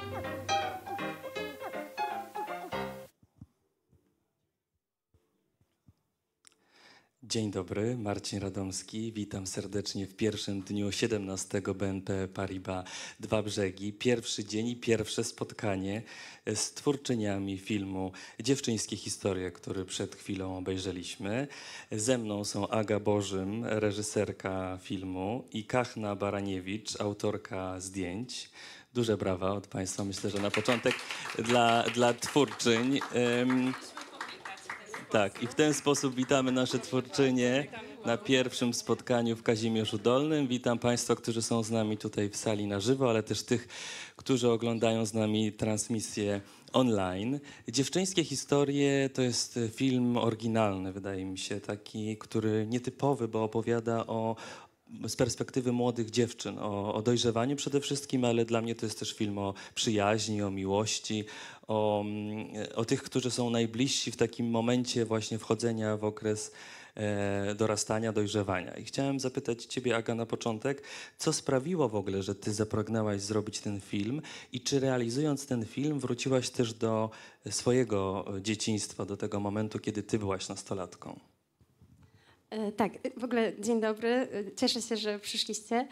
Dzień dobry, Marcin Radomski. Witam serdecznie w pierwszym dniu 17 BNP Paribas Dwa Brzegi. Pierwszy dzień i pierwsze spotkanie z twórczyniami filmu Dziewczyńskie historie, który przed chwilą obejrzeliśmy. Ze mną są Aga Bożym, reżyserka filmu, i Kachna Baraniewicz, autorka zdjęć. Duże brawa od Państwa, myślę, że na początek dla twórczyń. Tak, i w ten sposób witamy nasze twórczynie na pierwszym spotkaniu w Kazimierzu Dolnym. Witam Państwa, którzy są z nami tutaj w sali na żywo, ale też tych, którzy oglądają z nami transmisję online. Dziewczyńskie historie to jest film oryginalny, wydaje mi się, taki, który nietypowy, bo opowiada z perspektywy młodych dziewczyn, o dojrzewaniu przede wszystkim, ale dla mnie to jest też film o przyjaźni, o miłości, o tych, którzy są najbliżsi w takim momencie właśnie wchodzenia w okres dorastania, dojrzewania. I chciałem zapytać Ciebie, Aga, na początek, co sprawiło w ogóle, że Ty zapragnęłaś zrobić ten film i czy realizując ten film wróciłaś też do swojego dzieciństwa, do tego momentu, kiedy Ty byłaś nastolatką? Tak, w ogóle dzień dobry, cieszę się, że przyszliście.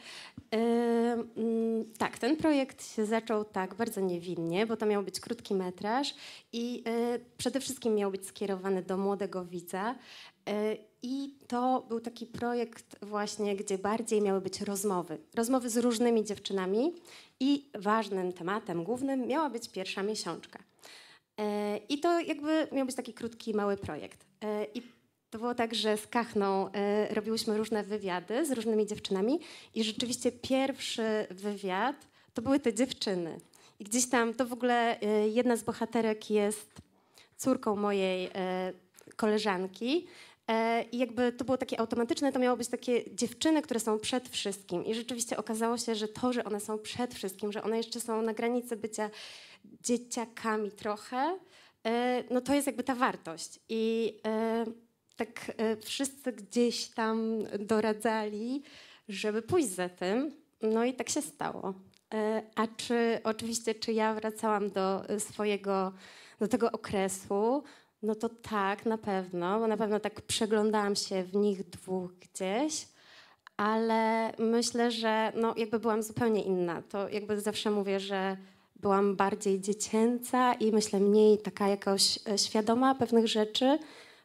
Tak, ten projekt się zaczął tak bardzo niewinnie, bo to miał być krótki metraż i przede wszystkim miał być skierowany do młodego widza. I to był taki projekt właśnie, gdzie bardziej miały być rozmowy. Rozmowy z różnymi dziewczynami i ważnym tematem głównym miała być pierwsza miesiączka. I to jakby miał być taki krótki, mały projekt. To było tak, że z Kachną robiłyśmy różne wywiady z różnymi dziewczynami i rzeczywiście pierwszy wywiad to były te dziewczyny. I gdzieś tam to w ogóle jedna z bohaterek jest córką mojej koleżanki. I jakby to było takie automatyczne, to miało być takie dziewczyny, które są przed wszystkim. I rzeczywiście okazało się, że to, że one są przed wszystkim, że one jeszcze są na granicy bycia dzieciakami trochę, no to jest jakby ta wartość. I tak wszyscy gdzieś tam doradzali, żeby pójść za tym. No i tak się stało. A czy ja wracałam do tego okresu? No to tak, na pewno, bo na pewno tak przeglądałam się w nich dwóch gdzieś, ale myślę, że no jakby byłam zupełnie inna. To jakby zawsze mówię, że byłam bardziej dziecięca i myślę mniej taka jakoś świadoma pewnych rzeczy.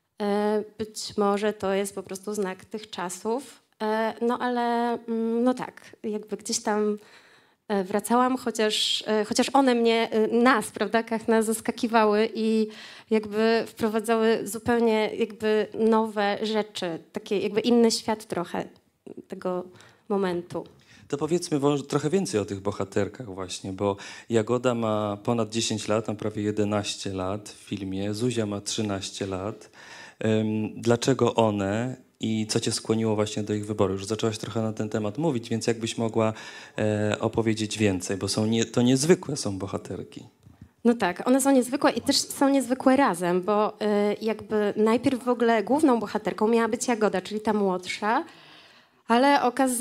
Być może to jest po prostu znak tych czasów, no ale no tak, jakby gdzieś tam wracałam, chociaż one nas, prawda, Kachna, zaskakiwały i jakby wprowadzały zupełnie jakby nowe rzeczy, takie jakby inny świat trochę tego momentu. To powiedzmy trochę więcej o tych bohaterkach właśnie, bo Jagoda ma ponad 10 lat, tam prawie 11 lat w filmie, Zuzia ma 13 lat. Dlaczego one i co cię skłoniło właśnie do ich wyboru? Już zaczęłaś trochę na ten temat mówić, więc jakbyś mogła opowiedzieć więcej, bo to niezwykłe są bohaterki. No tak, one są niezwykłe i też są niezwykłe razem, bo jakby najpierw w ogóle główną bohaterką miała być Jagoda, czyli ta młodsza, ale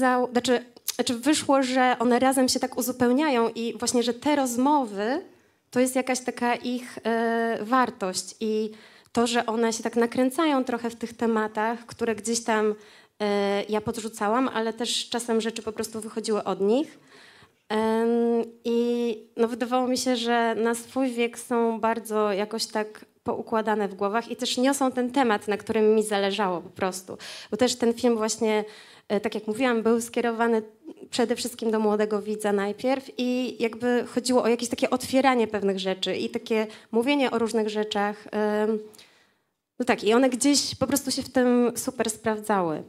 wyszło, że one razem się tak uzupełniają i właśnie, że te rozmowy to jest jakaś taka ich wartość i to, że one się tak nakręcają trochę w tych tematach, które gdzieś tam ja podrzucałam, ale też czasem rzeczy po prostu wychodziły od nich. I no wydawało mi się, że na swój wiek są bardzo jakoś tak poukładane w głowach i też niosą ten temat, na którym mi zależało po prostu. Bo też ten film właśnie, tak jak mówiłam, był skierowany przede wszystkim do młodego widza najpierw i jakby chodziło o jakieś takie otwieranie pewnych rzeczy i takie mówienie o różnych rzeczach. No tak, i one gdzieś po prostu się w tym super sprawdzały.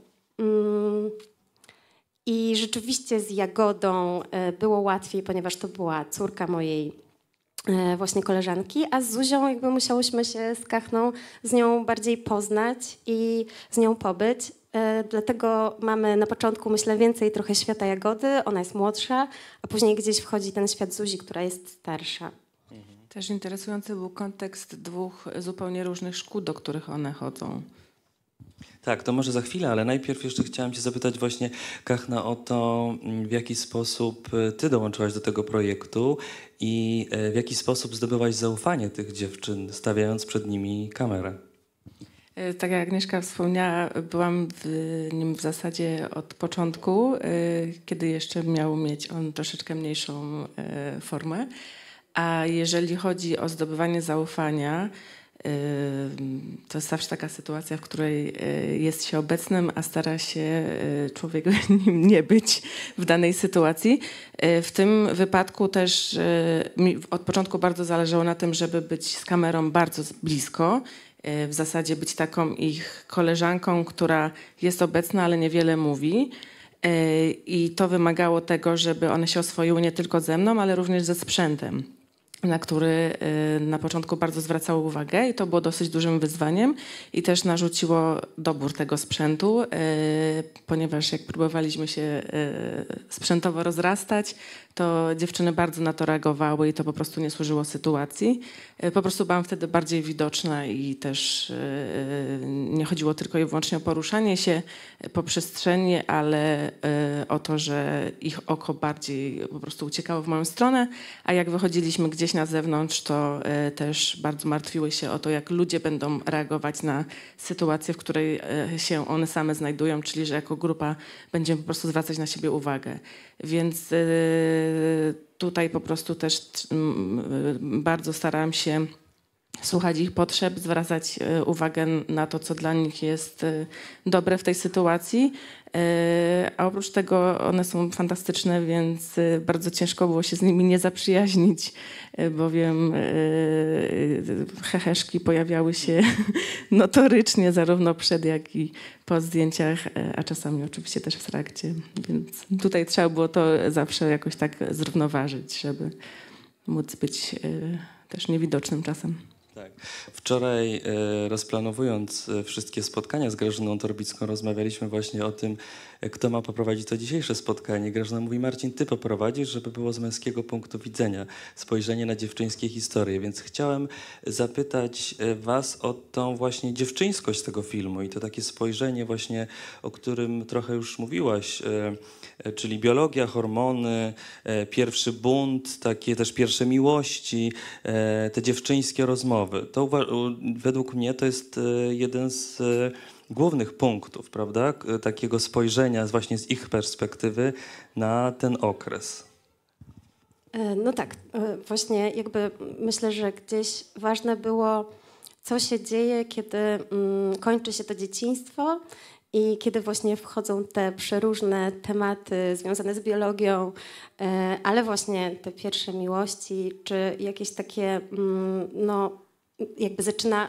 I rzeczywiście z Jagodą było łatwiej, ponieważ to była córka mojej właśnie koleżanki, a z Zuzią jakby musiałyśmy się z Kachną z nią bardziej poznać i z nią pobyć. Dlatego mamy na początku, myślę, więcej trochę świata Jagody, ona jest młodsza, a później gdzieś wchodzi ten świat Zuzi, która jest starsza. Też interesujący był kontekst dwóch zupełnie różnych szkół, do których one chodzą. Tak, to może za chwilę, ale najpierw jeszcze chciałem cię zapytać właśnie, Kachna, o to, w jaki sposób ty dołączyłaś do tego projektu i w jaki sposób zdobyłaś zaufanie tych dziewczyn, stawiając przed nimi kamerę. Tak jak Agnieszka wspomniała, byłam w nim w zasadzie od początku, kiedy jeszcze miał mieć on troszeczkę mniejszą formę. A jeżeli chodzi o zdobywanie zaufania, to jest zawsze taka sytuacja, w której jest się obecnym, a stara się człowiek nim nie być w danej sytuacji. W tym wypadku też mi od początku bardzo zależało na tym, żeby być z kamerą bardzo blisko. W zasadzie być taką ich koleżanką, która jest obecna, ale niewiele mówi. I to wymagało tego, żeby one się oswoiły nie tylko ze mną, ale również ze sprzętem, na który na początku bardzo zwracało uwagę i to było dosyć dużym wyzwaniem i też narzuciło dobór tego sprzętu, ponieważ jak próbowaliśmy się sprzętowo rozrastać, to dziewczyny bardzo na to reagowały i to po prostu nie służyło sytuacji. Po prostu byłam wtedy bardziej widoczna i też nie chodziło tylko i wyłącznie o poruszanie się po przestrzeni, ale o to, że ich oko bardziej po prostu uciekało w moją stronę, a jak wychodziliśmy gdzieś na zewnątrz, to też bardzo martwiły się o to, jak ludzie będą reagować na sytuację, w której się one same znajdują, czyli że jako grupa będziemy po prostu zwracać na siebie uwagę. Więc tutaj po prostu też bardzo starałam się słuchać ich potrzeb, zwracać uwagę na to, co dla nich jest dobre w tej sytuacji. A oprócz tego one są fantastyczne, więc bardzo ciężko było się z nimi nie zaprzyjaźnić, bowiem heheszki pojawiały się notorycznie zarówno przed, jak i po zdjęciach, a czasami oczywiście też w trakcie. Więc tutaj trzeba było to zawsze jakoś tak zrównoważyć, żeby móc być też niewidocznym czasem. Tak. Wczoraj rozplanowując wszystkie spotkania z Grażyną Torbicką rozmawialiśmy właśnie o tym, kto ma poprowadzić to dzisiejsze spotkanie. Grażyna mówi: Marcin, ty poprowadzisz, żeby było z męskiego punktu widzenia, spojrzenie na dziewczyńskie historie. Więc chciałem zapytać was o tą właśnie dziewczyńskość tego filmu i to takie spojrzenie właśnie, o którym trochę już mówiłaś, czyli biologia, hormony, pierwszy bunt, takie też pierwsze miłości, te dziewczyńskie rozmowy. To według mnie to jest jeden z głównych punktów, prawda? Takiego spojrzenia właśnie z ich perspektywy na ten okres. No tak, właśnie jakby myślę, że gdzieś ważne było, co się dzieje, kiedy kończy się to dzieciństwo i kiedy właśnie wchodzą te przeróżne tematy związane z biologią, ale właśnie te pierwsze miłości, czy jakieś takie, no jakby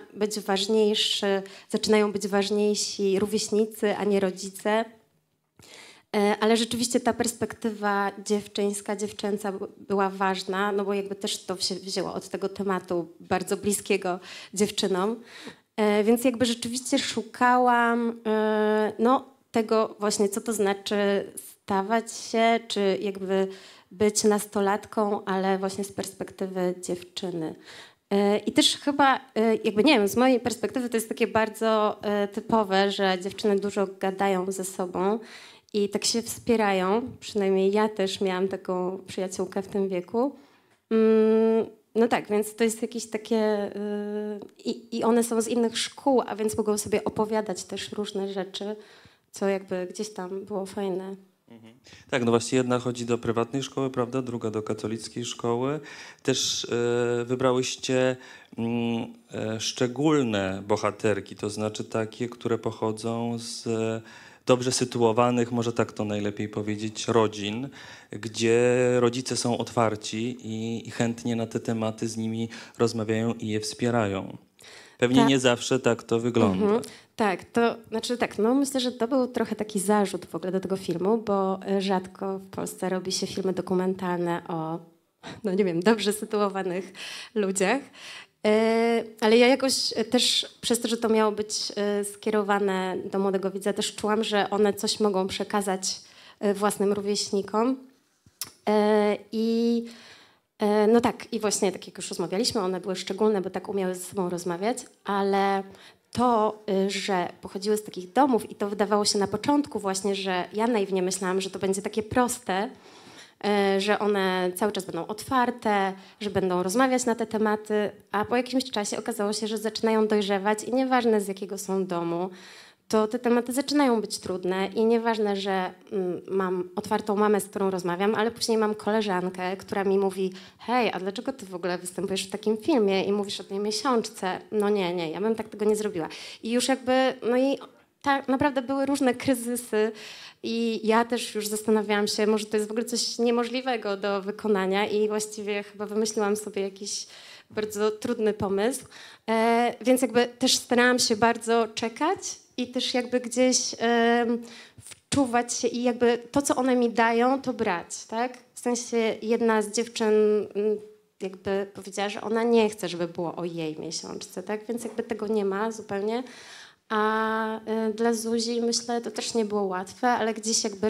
zaczynają być ważniejsi rówieśnicy, a nie rodzice. Ale rzeczywiście ta perspektywa dziewczyńska, dziewczęca była ważna, no bo jakby też to się wzięło od tego tematu bardzo bliskiego dziewczynom. Więc jakby rzeczywiście szukałam no, tego właśnie, co to znaczy stawać się, czy jakby być nastolatką, ale właśnie z perspektywy dziewczyny. I też chyba, jakby nie wiem, z mojej perspektywy to jest takie bardzo typowe, że dziewczyny dużo gadają ze sobą i tak się wspierają. Przynajmniej ja też miałam taką przyjaciółkę w tym wieku. No tak, więc to jest jakieś takie... I one są z innych szkół, a więc mogą sobie opowiadać też różne rzeczy, co jakby gdzieś tam było fajne. Tak, no właśnie jedna chodzi do prywatnej szkoły, prawda? Druga do katolickiej szkoły. Też wybrałyście szczególne bohaterki, to znaczy takie, które pochodzą z dobrze sytuowanych, może tak to najlepiej powiedzieć, rodzin, gdzie rodzice są otwarci i chętnie na te tematy z nimi rozmawiają i je wspierają. Pewnie Tak. nie zawsze tak to wygląda. Tak, to znaczy tak, no myślę, że to był trochę taki zarzut w ogóle do tego filmu, bo rzadko w Polsce robi się filmy dokumentalne o, no nie wiem, dobrze sytuowanych ludziach. Ale ja jakoś też przez to, że to miało być skierowane do młodego widza, też czułam, że one coś mogą przekazać własnym rówieśnikom. I no tak, i właśnie tak jak już rozmawialiśmy, one były szczególne, bo tak umiały ze sobą rozmawiać, ale to, że pochodziły z takich domów i to wydawało się na początku właśnie, że ja naiwnie myślałam, że to będzie takie proste, że one cały czas będą otwarte, że będą rozmawiać na te tematy, a po jakimś czasie okazało się, że zaczynają dojrzewać i nieważne z jakiego są domu, to te tematy zaczynają być trudne i nieważne, że mam otwartą mamę, z którą rozmawiam, ale później mam koleżankę, która mi mówi: hej, a dlaczego ty w ogóle występujesz w takim filmie i mówisz o tej miesiączce? No nie, ja bym tak tego nie zrobiła. I już jakby, no i tak naprawdę były różne kryzysy i ja też już zastanawiałam się, może to jest w ogóle coś niemożliwego do wykonania i właściwie chyba wymyśliłam sobie jakiś bardzo trudny pomysł, więc jakby też starałam się bardzo czekać i też jakby gdzieś wczuwać się i jakby to, co one mi dają, to brać, tak? W sensie jedna z dziewczyn jakby powiedziała, że ona nie chce, żeby było o jej miesiączce, tak? Więc jakby tego nie ma zupełnie. A dla Zuzi, myślę, to też nie było łatwe, ale gdzieś jakby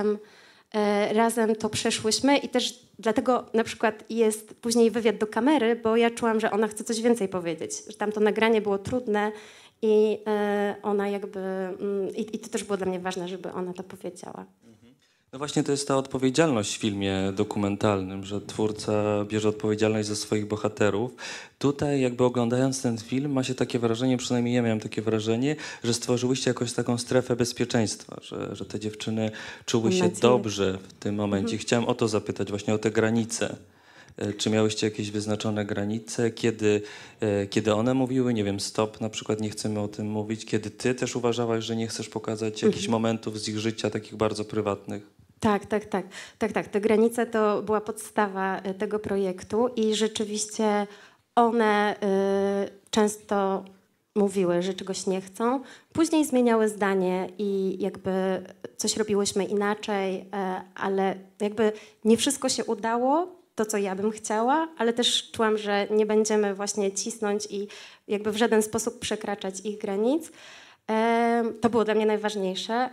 razem to przeszłyśmy i też dlatego na przykład jest później wywiad do kamery, bo ja czułam, że ona chce coś więcej powiedzieć, że tam to nagranie było trudne i ona jakby, i to też było dla mnie ważne, żeby ona to powiedziała. No właśnie to jest ta odpowiedzialność w filmie dokumentalnym, że twórca bierze odpowiedzialność za swoich bohaterów. Tutaj jakby oglądając ten film ma się takie wrażenie, przynajmniej ja miałem takie wrażenie, że stworzyłyście jakąś taką strefę bezpieczeństwa, że te dziewczyny czuły się dobrze w tym momencie. Chciałem o to zapytać, właśnie o te granice. Czy miałyście jakieś wyznaczone granice? Kiedy one mówiły, nie wiem, stop, na przykład nie chcemy o tym mówić. Kiedy ty też uważałaś, że nie chcesz pokazać jakichś momentów z ich życia, takich bardzo prywatnych? Tak. Te granice to była podstawa tego projektu i rzeczywiście one często mówiły, że czegoś nie chcą. Później zmieniały zdanie i jakby coś robiłyśmy inaczej, ale jakby nie wszystko się udało, to co ja bym chciała, ale też czułam, że nie będziemy właśnie cisnąć i jakby w żaden sposób przekraczać ich granic. To było dla mnie najważniejsze.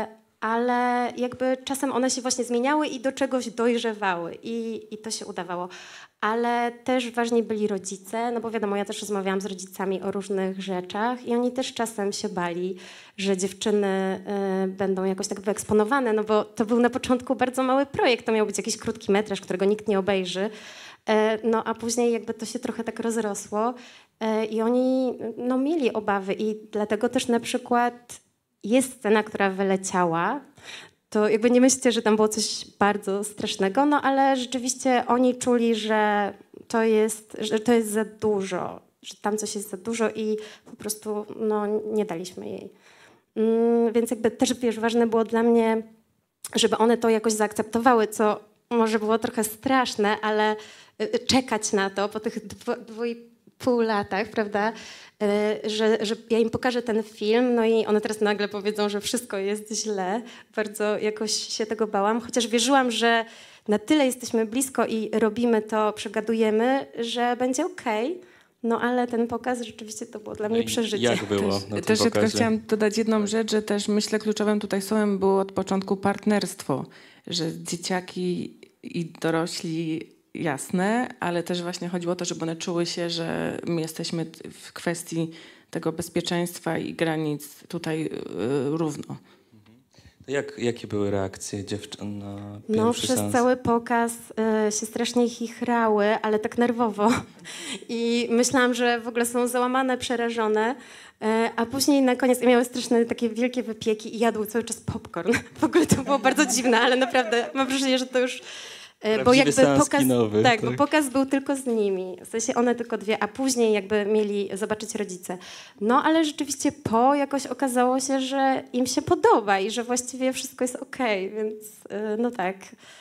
Ale jakby czasem one się właśnie zmieniały i do czegoś dojrzewały i to się udawało. Ale też ważni byli rodzice, no bo wiadomo, ja też rozmawiałam z rodzicami o różnych rzeczach i oni też czasem się bali, że dziewczyny będą jakoś tak wyeksponowane, no bo to był na początku bardzo mały projekt, to miał być jakiś krótki metraż, którego nikt nie obejrzy, no a później jakby to się trochę tak rozrosło i oni no, mieli obawy i dlatego też na przykład jest scena, która wyleciała, to jakby nie myślcie, że tam było coś bardzo strasznego, no ale rzeczywiście oni czuli, że to jest za dużo, że tam coś jest za dużo i po prostu no, nie daliśmy jej. Więc jakby też, wiesz, ważne było dla mnie, żeby one to jakoś zaakceptowały, co może było trochę straszne, ale czekać na to po tych 2,5 latach, prawda, że ja im pokażę ten film, no i one teraz nagle powiedzą, że wszystko jest źle. Bardzo jakoś się tego bałam, chociaż wierzyłam, że na tyle jesteśmy blisko i robimy to, przegadujemy, że będzie okej. No ale ten pokaz rzeczywiście to było dla mnie przeżycie. Jak było na tym też tylko pokazie? chciałam dodać jedną rzecz, że też myślę kluczowym tutaj słowem było od początku partnerstwo, że dzieciaki i dorośli jasne, ale też właśnie chodziło o to, żeby one czuły się, że my jesteśmy w kwestii tego bezpieczeństwa i granic tutaj równo. Jakie były reakcje dziewczyn na pierwszy No przez seans? cały pokaz się strasznie chichrały, ale tak nerwowo. I myślałam, że w ogóle są załamane, przerażone. A później na koniec miały straszne takie wielkie wypieki i jadły cały czas popcorn. W ogóle to było bardzo dziwne, ale naprawdę mam wrażenie, że to już... Bo jakby pokaz, kinowy, tak, bo pokaz był tylko z nimi, w sensie one tylko dwie, a później jakby mieli zobaczyć rodzice. No ale rzeczywiście jakoś okazało się, że im się podoba i że właściwie wszystko jest okej, więc no tak.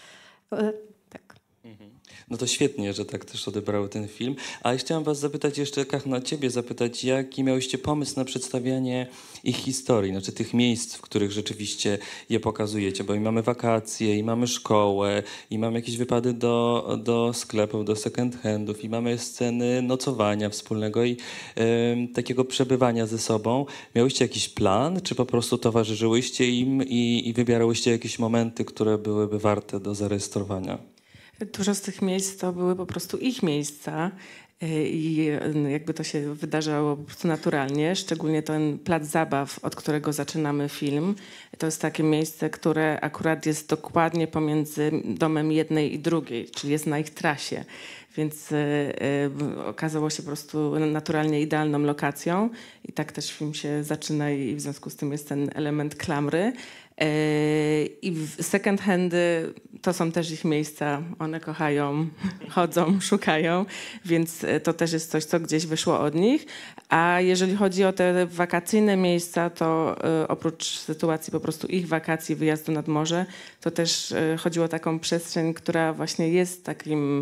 No to świetnie, że tak też odebrały ten film. A chciałam was zapytać jeszcze, Kachna, ciebie zapytać, jaki miałyście pomysł na przedstawianie ich historii, znaczy tych miejsc, w których rzeczywiście je pokazujecie, bo i mamy wakacje, i mamy szkołę, i mamy jakieś wypady do sklepów, do second handów, i mamy sceny nocowania wspólnego i takiego przebywania ze sobą. Miałyście jakiś plan, czy po prostu towarzyszyłyście im i wybierałyście jakieś momenty, które byłyby warte do zarejestrowania? Dużo z tych miejsc to były po prostu ich miejsca i jakby to się wydarzało po prostu naturalnie, szczególnie ten plac zabaw, od którego zaczynamy film. To jest takie miejsce, które akurat jest dokładnie pomiędzy domem jednej i drugiej, czyli jest na ich trasie. Więc okazało się po prostu naturalnie idealną lokacją i tak też film się zaczyna i w związku z tym jest ten element klamry. I second handy to są też ich miejsca, one kochają, chodzą, szukają, więc to też jest coś, co gdzieś wyszło od nich. A jeżeli chodzi o te wakacyjne miejsca, to oprócz sytuacji po prostu ich wakacji, wyjazdu nad morze, to też chodziło o taką przestrzeń, która właśnie jest takim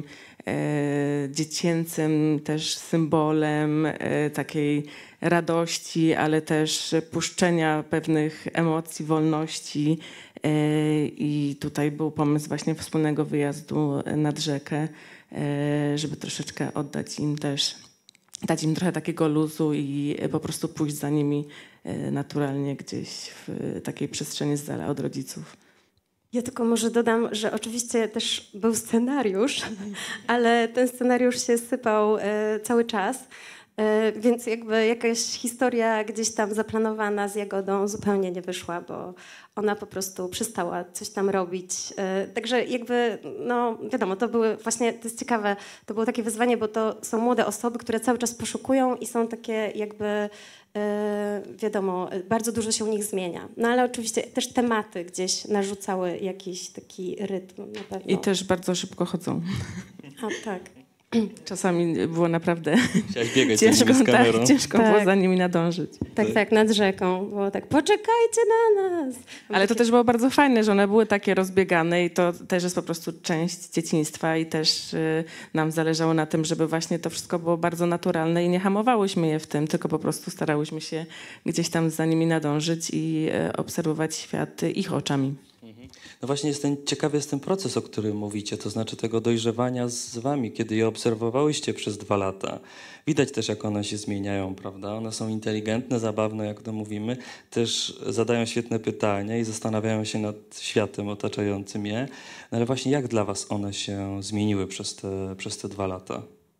dziecięcym też symbolem takiej radości, ale też puszczenia pewnych emocji, wolności. I tutaj był pomysł właśnie wspólnego wyjazdu nad rzekę, żeby troszeczkę oddać im też, dać im trochę takiego luzu i po prostu pójść za nimi naturalnie gdzieś w takiej przestrzeni z dala od rodziców. Ja tylko może dodam, że oczywiście też był scenariusz, ale ten scenariusz się sypał cały czas, więc jakby jakaś historia gdzieś tam zaplanowana z Jagodą zupełnie nie wyszła, bo ona po prostu przestała coś tam robić. Także jakby, no wiadomo, to jest ciekawe, to było takie wyzwanie, bo to są młode osoby, które cały czas poszukują i są takie jakby, wiadomo, bardzo dużo się u nich zmienia. No ale oczywiście też tematy gdzieś narzucały jakiś taki rytm na pewno. I też bardzo szybko chodzą. A tak. Czasami było naprawdę Chciałaś biegać ciężko, z kamerą. ciężko Tak. było za nimi nadążyć. Tak, nad rzeką. Było tak, poczekajcie na nas. Ale to też było bardzo fajne, że one były takie rozbiegane i to też jest po prostu część dzieciństwa i też nam zależało na tym, żeby właśnie to wszystko było bardzo naturalne i nie hamowałyśmy je w tym, tylko po prostu starałyśmy się gdzieś tam za nimi nadążyć i obserwować świat ich oczami. No właśnie ciekawy jest ten proces, o którym mówicie, to znaczy tego dojrzewania z wami, kiedy je obserwowałyście przez 2 lata. Widać też, jak one się zmieniają, prawda? One są inteligentne, zabawne, jak to mówimy, też zadają świetne pytania i zastanawiają się nad światem otaczającym je. No ale właśnie jak dla was one się zmieniły przez te 2 lata?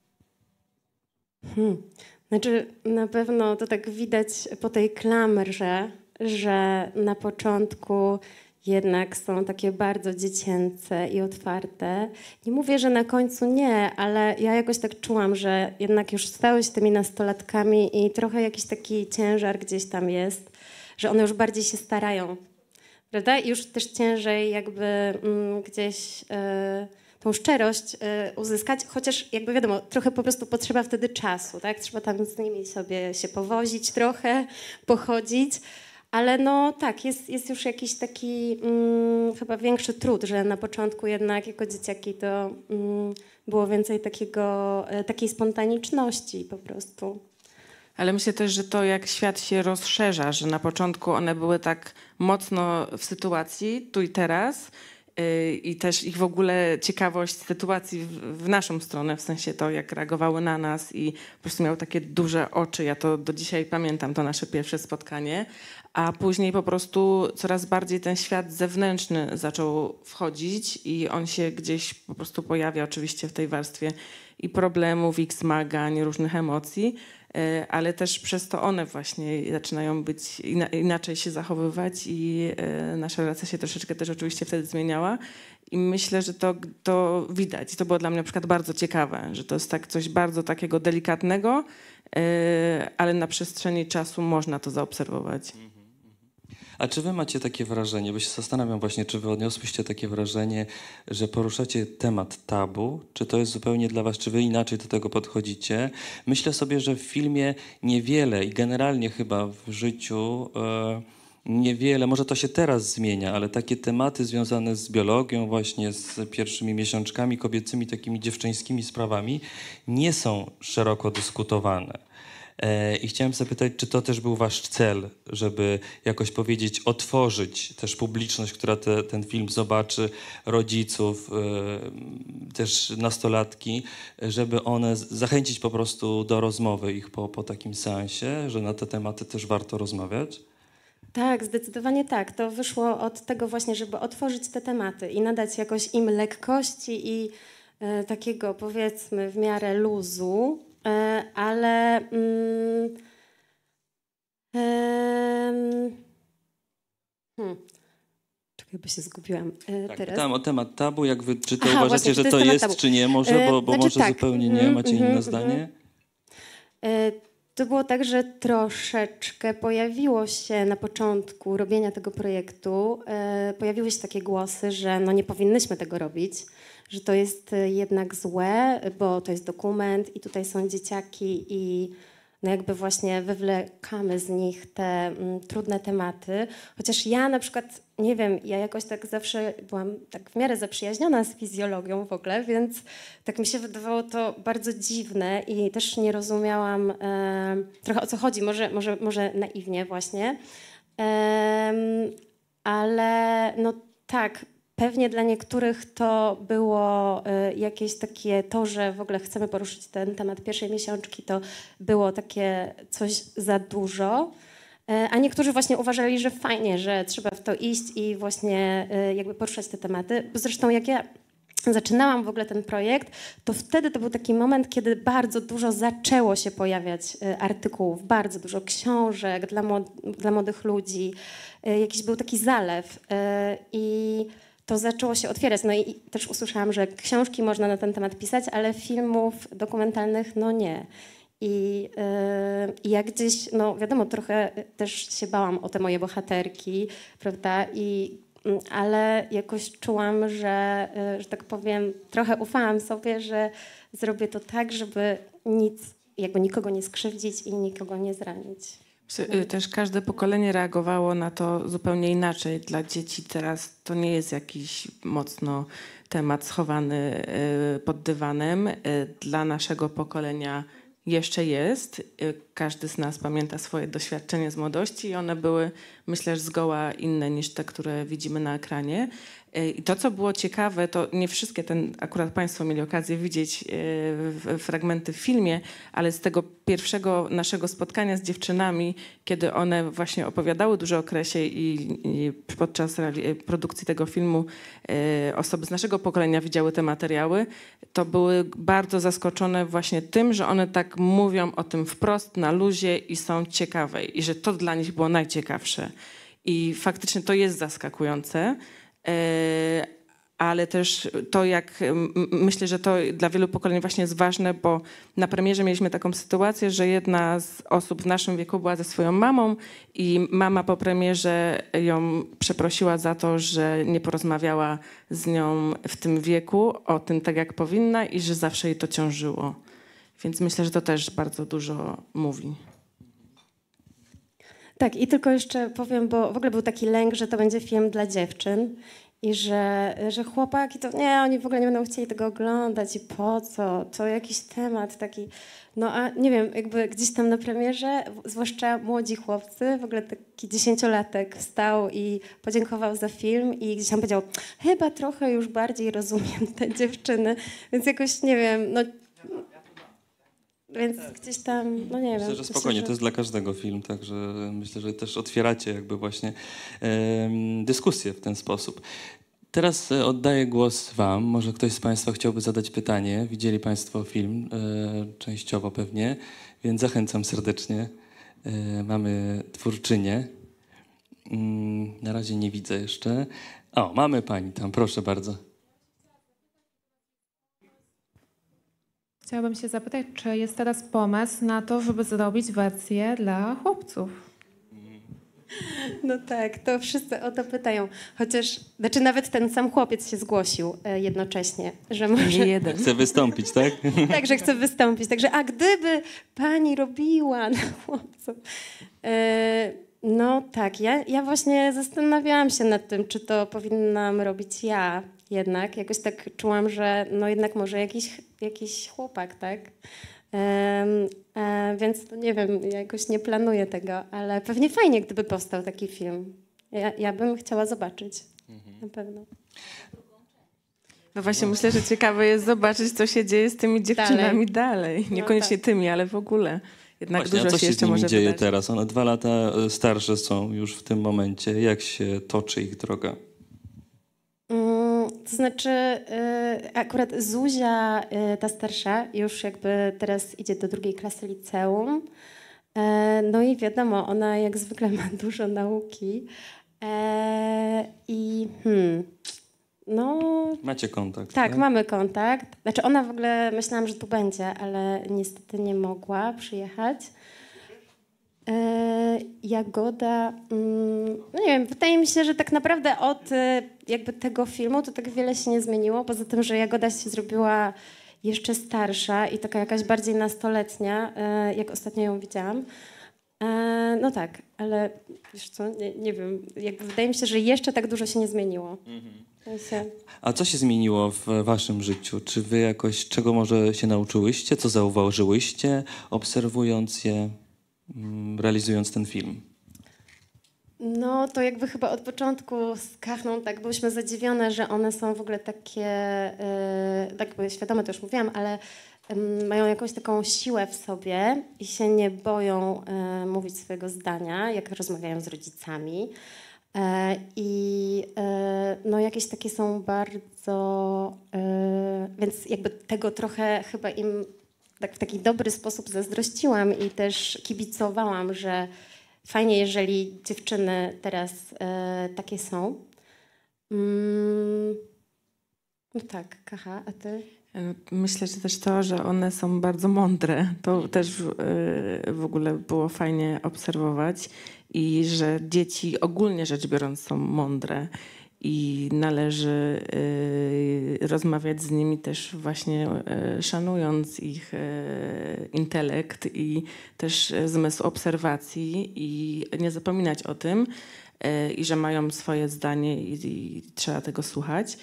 Znaczy na pewno to tak widać po tej klamrze, że na początku jednak są takie bardzo dziecięce i otwarte. Nie mówię, że na końcu nie, ale ja jakoś tak czułam, że jednak już stały się tymi nastolatkami i trochę jakiś taki ciężar gdzieś tam jest, że one już bardziej się starają, prawda? I już też ciężej jakby gdzieś tą szczerość uzyskać, chociaż jakby wiadomo, trochę po prostu potrzeba wtedy czasu, tak? Trzeba tam z nimi sobie się powozić trochę, pochodzić. Ale no tak, jest już jakiś taki chyba większy trud, że na początku jednak jako dzieciaki to było więcej takiej spontaniczności po prostu. Ale myślę też, że to jak świat się rozszerza, że na początku one były tak mocno w sytuacji tu i teraz i też ich w ogóle ciekawość sytuacji w naszą stronę, w sensie to jak reagowały na nas i po prostu miały takie duże oczy. Ja to do dzisiaj pamiętam, to nasze pierwsze spotkanie. A później po prostu coraz bardziej ten świat zewnętrzny zaczął wchodzić i on się gdzieś po prostu pojawia oczywiście w tej warstwie i problemów, i zmagań, różnych emocji, ale też przez to one właśnie zaczynają być inaczej się zachowywać i nasza relacja się troszeczkę też oczywiście wtedy zmieniała. I myślę, że to widać. I to było dla mnie na przykład bardzo ciekawe, że to jest tak coś bardzo takiego delikatnego, ale na przestrzeni czasu można to zaobserwować. A czy wy macie takie wrażenie, bo się zastanawiam właśnie, czy wy odniosłyście takie wrażenie, że poruszacie temat tabu, czy to jest zupełnie dla was, czy wy inaczej do tego podchodzicie? Myślę sobie, że w filmie niewiele i generalnie chyba w życiu niewiele, może to się teraz zmienia, ale takie tematy związane z biologią, właśnie z pierwszymi miesiączkami kobiecymi, takimi dziewczyńskimi sprawami, nie są szeroko dyskutowane. I chciałem zapytać, czy to też był wasz cel, żeby jakoś powiedzieć, otworzyć też publiczność, która ten film zobaczy, rodziców, też nastolatki, żeby one zachęcić po prostu do rozmowy ich po takim seansie, że na te tematy też warto rozmawiać? Tak, zdecydowanie tak. To wyszło od tego właśnie, żeby otworzyć te tematy i nadać jakoś im lekkości i takiego powiedzmy w miarę luzu, ale czekaj, bo się zgubiłam Tak, teraz. pytałam o temat tabu, czy to Aha, uważacie, właśnie, że czy to jest temat jest, tabu? czy nie może, bo Znaczy może tak. zupełnie nie, macie inne zdanie? To było tak, że troszeczkę pojawiło się na początku robienia tego projektu, pojawiły się takie głosy, że no nie powinnyśmy tego robić, że to jest jednak złe, bo to jest dokument i tutaj są dzieciaki i no jakby właśnie wywlekamy z nich te trudne tematy. Chociaż ja na przykład, nie wiem, ja jakoś tak zawsze byłam tak w miarę zaprzyjaźniona z fizjologią w ogóle, więc tak mi się wydawało to bardzo dziwne i też nie rozumiałam trochę o co chodzi, może naiwnie właśnie. Ale no tak, pewnie dla niektórych to było jakieś takie to, że w ogóle chcemy poruszyć ten temat pierwszej miesiączki, to było takie coś za dużo. A niektórzy właśnie uważali, że fajnie, że trzeba w to iść i właśnie jakby poruszać te tematy. Zresztą jak ja zaczynałam w ogóle ten projekt, to wtedy to był taki moment, kiedy bardzo dużo zaczęło się pojawiać artykułów, bardzo dużo książek dla młodych ludzi. Jakiś był taki zalew i to zaczęło się otwierać. No i też usłyszałam, że książki można na ten temat pisać, ale filmów dokumentalnych no nie. I ja gdzieś, no wiadomo, trochę też się bałam o te moje bohaterki, prawda? Ale jakoś czułam, że tak powiem, trochę ufałam sobie, że zrobię to tak, żeby jakby nikogo nie skrzywdzić i nikogo nie zranić. Też każde pokolenie reagowało na to zupełnie inaczej. Dla dzieci teraz to nie jest jakiś mocno temat schowany pod dywanem. Dla naszego pokolenia jeszcze jest. Każdy z nas pamięta swoje doświadczenie z młodości i one były, myślę, że zgoła inne niż te, które widzimy na ekranie. I to, co było ciekawe, to nie wszystkie akurat Państwo mieli okazję widzieć fragmenty w filmie, ale z tego pierwszego naszego spotkania z dziewczynami, kiedy one właśnie opowiadały dużo o Kresie i podczas produkcji tego filmu osoby z naszego pokolenia widziały te materiały, to były bardzo zaskoczone właśnie tym, że one tak mówią o tym wprost, na luzie i są ciekawe i że to dla nich było najciekawsze. I faktycznie to jest zaskakujące. Ale też to, myślę, że to dla wielu pokoleń właśnie jest ważne, bo na premierze mieliśmy taką sytuację, że jedna z osób w naszym wieku była ze swoją mamą i mama po premierze ją przeprosiła za to, że nie porozmawiała z nią w tym wieku o tym tak, jak powinna i że zawsze jej to ciążyło. Więc myślę, że to też bardzo dużo mówi. Tak, i tylko jeszcze powiem, bo w ogóle był taki lęk, że to będzie film dla dziewczyn i że chłopaki to nie, oni w ogóle nie będą chcieli tego oglądać i po co, to jakiś temat taki. No a nie wiem, jakby gdzieś tam na premierze, zwłaszcza młodzi chłopcy, w ogóle taki 10-latek wstał i podziękował za film i gdzieś tam powiedział, chyba trochę już bardziej rozumiem te dziewczyny, więc jakoś nie wiem, no. Więc gdzieś tam, no nie wiem. Myślę, że spokojnie, to jest dla każdego film, także myślę, że też otwieracie jakby właśnie dyskusję w ten sposób. Teraz oddaję głos wam. Może ktoś z państwa chciałby zadać pytanie. Widzieli państwo film, częściowo pewnie, więc zachęcam serdecznie. Mamy twórczynię. Na razie nie widzę jeszcze. O, mamy pani tam, proszę bardzo. Chciałabym się zapytać, czy jest teraz pomysł na to, żeby zrobić wersję dla chłopców? No tak, to wszyscy o to pytają. Chociaż, znaczy nawet ten sam chłopiec się zgłosił jednocześnie, że może... Jeden. Chce wystąpić, tak? Tak, że chce wystąpić. Także, a gdyby pani robiła na chłopców... No tak, ja właśnie zastanawiałam się nad tym, czy to powinnam robić ja jednak. Jakoś tak czułam, że no jednak może jakiś chłopak, tak? Więc to nie wiem, ja jakoś nie planuję tego, ale pewnie fajnie, gdyby powstał taki film. Ja bym chciała zobaczyć, na pewno. No właśnie myślę, że ciekawe jest zobaczyć, co się dzieje z tymi dziewczynami dalej. Niekoniecznie tymi, ale w ogóle. Jednak Właśnie, dużo a co się się z jeszcze nimi może dzieje wydarzyć. teraz? One 2 lata starsze są już w tym momencie. Jak się toczy ich droga? To znaczy, akurat Zuzia, ta starsza, już jakby teraz idzie do 2. klasy liceum. No i wiadomo, ona jak zwykle ma dużo nauki. No... Macie kontakt, Tak, mamy kontakt. Znaczy ona w ogóle, myślałam, że tu będzie, ale niestety nie mogła przyjechać. Jagoda, no nie wiem, wydaje mi się, że tak naprawdę od jakby tego filmu to tak wiele się nie zmieniło, poza tym, że Jagoda się zrobiła jeszcze starsza i taka jakaś bardziej nastoletnia, jak ostatnio ją widziałam. No tak, ale wiesz co, nie wiem, jakby wydaje mi się, że jeszcze tak dużo się nie zmieniło. A co się zmieniło w waszym życiu? Czy wy jakoś, czego może się nauczyłyście? Co zauważyłyście, obserwując je, realizując ten film? No to jakby chyba od początku z Kachną tak byłyśmy zadziwione, że one są w ogóle takie, tak jakby świadome, to już mówiłam, ale mają jakąś taką siłę w sobie i się nie boją mówić swojego zdania, jak rozmawiają z rodzicami. No jakieś takie są bardzo, więc jakby tego trochę chyba im tak w taki dobry sposób zazdrościłam i też kibicowałam, że fajnie, jeżeli dziewczyny teraz takie są. No tak, Kacha, a ty? Myślę, że też to, że one są bardzo mądre, to też w ogóle było fajnie obserwować i że dzieci ogólnie rzecz biorąc są mądre i należy rozmawiać z nimi też właśnie szanując ich intelekt i też zmysł obserwacji i nie zapominać o tym i że mają swoje zdanie i trzeba tego słuchać.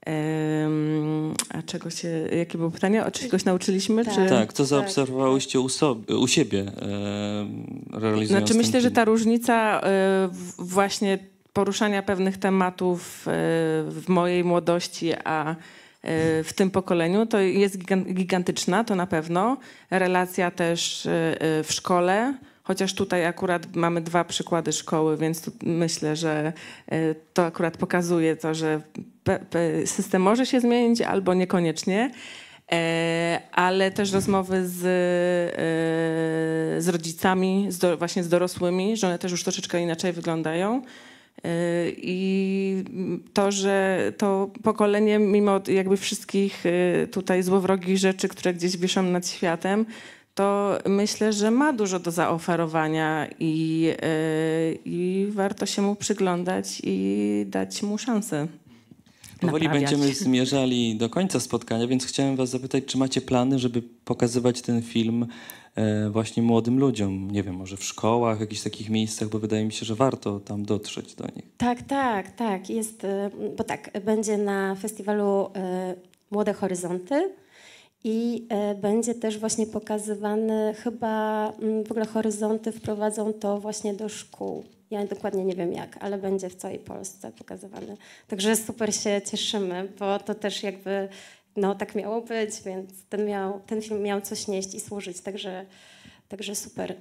A jakie było pytanie? O czegoś nauczyliśmy? Tak. Czy... Tak, co zaobserwowałyście u siebie, realizując Znaczy ten myślę, film? że ta różnica właśnie poruszania pewnych tematów w mojej młodości, a w tym pokoleniu to jest gigantyczna, to na pewno. Relacja też w szkole, chociaż tutaj akurat mamy 2 przykłady szkoły, więc tu myślę, że to akurat pokazuje to, że system może się zmienić albo niekoniecznie, ale też rozmowy z rodzicami, właśnie z dorosłymi, że one też już troszeczkę inaczej wyglądają. I to, że to pokolenie, mimo jakby wszystkich tutaj złowrogich rzeczy, które gdzieś wiszą nad światem, to myślę, że ma dużo do zaoferowania i warto się mu przyglądać i dać mu szansę. Powoli naprawiać. będziemy zmierzali do końca spotkania, więc chciałem was zapytać, czy macie plany, żeby pokazywać ten film właśnie młodym ludziom? Nie wiem, może w szkołach, w jakichś takich miejscach, bo wydaje mi się, że warto tam dotrzeć do nich. Tak. Jest, bo tak, będzie na festiwalu Młode Horyzonty i będzie też właśnie pokazywany, chyba w ogóle Horyzonty wprowadzą to właśnie do szkół. Ja dokładnie nie wiem jak, ale będzie w całej Polsce pokazywany. Także super się cieszymy, bo to też jakby no tak miało być, więc ten film miał coś nieść i służyć, także super.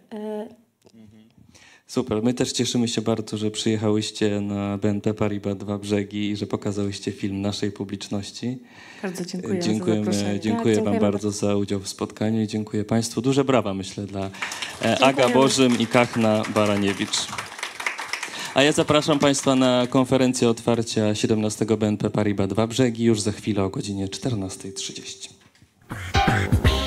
Super, my też cieszymy się bardzo, że przyjechałyście na BNP Paribas 2 Brzegi i że pokazałyście film naszej publiczności. Bardzo dziękuję za zaproszenie. Dziękuję wam dziękujemy bardzo za udział w spotkaniu i dziękuję państwu. Duże brawa, myślę, dla Aga Bożym i Kachna Baraniewicz. A ja zapraszam państwa na konferencję otwarcia 17 BNP Paribas 2 Brzegi już za chwilę o godzinie 14:30.